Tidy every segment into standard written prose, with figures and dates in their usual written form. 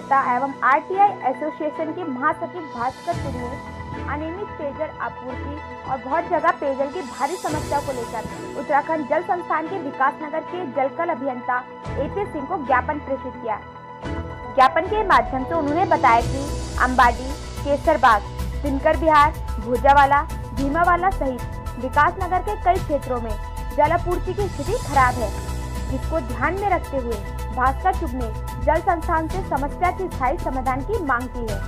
अभियंता एवं RTI association के महासचिव भास्कर पुरी ने अनियमित पेयजल आपूर्ति और बहुत जगह पेयजल की भारी समस्या को लेकर उत्तराखंड जल संस्थान के विकासनगर के जलकल अभियंता एपी सिंह को ज्ञापन प्रेषित किया। ज्ञापन के माध्यम से उन्होंने बताया कि अंबाडी, केसरबाग, दिनकर विहार, भोजावाला, भीमावाला सहित विकासनगर के कई क्षेत्रों में जल आपूर्ति की स्थिति खराब है, जिसको ध्यान में रखते हुए भास्कर चुग ने जल संस्थान से समस्या के स्थायी समाधान की मांग की है।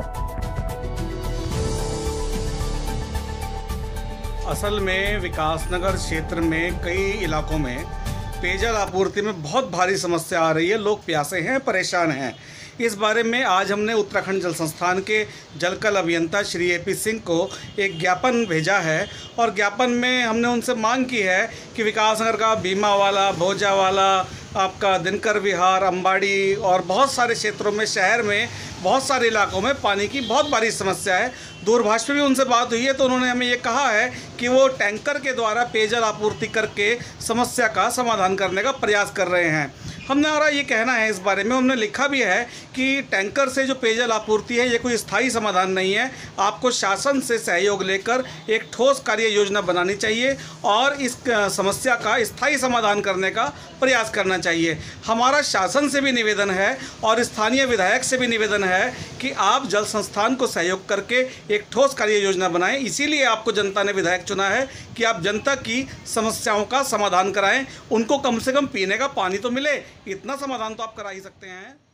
असल में विकासनगर क्षेत्र में कई इलाकों में पेयजल आपूर्ति में बहुत भारी समस्या आ रही है। लोग प्यासे हैं, परेशान हैं। इस बारे में आज हमने उत्तराखंड जल संस्थान के जलकल अभियंता श्री एपी सिंह को एक ज्ञापन भेजा है और ज्ञापन में हमने उनसे मांग की है कि विकासनगर का भीमावाला, भोजावाला, आपका दिनकर विहार, अंबाडी और बहुत सारे क्षेत्रों में, शहर में बहुत सारे इलाकों में पानी की बहुत भारी समस्या है। दूरभाष पे भी उनसे बात हुई है तो उन्होंने हमें ये कहा है कि वो टैंकर के द्वारा पेयजल आपूर्ति करके समस्या का समाधान करने का प्रयास कर रहे हैं। हमारा ये कहना है, इस बारे में हमने लिखा भी है कि टैंकर से जो पेयजल आपूर्ति है ये कोई स्थायी समाधान नहीं है। आपको शासन से सहयोग लेकर एक ठोस कार्य योजना बनानी चाहिए और इस समस्या का स्थायी समाधान करने का प्रयास करना चाहिए। हमारा शासन से भी निवेदन है और स्थानीय विधायक से भी निवेदन है कि आप जल संस्थान को सहयोग करके एक ठोस कार्य योजना बनाएं। इसीलिए आपको जनता ने विधायक चुना है कि आप जनता की समस्याओं का समाधान कराएं, उनको कम से कम पीने का पानी तो मिले, इतना समाधान तो आप करा ही सकते हैं।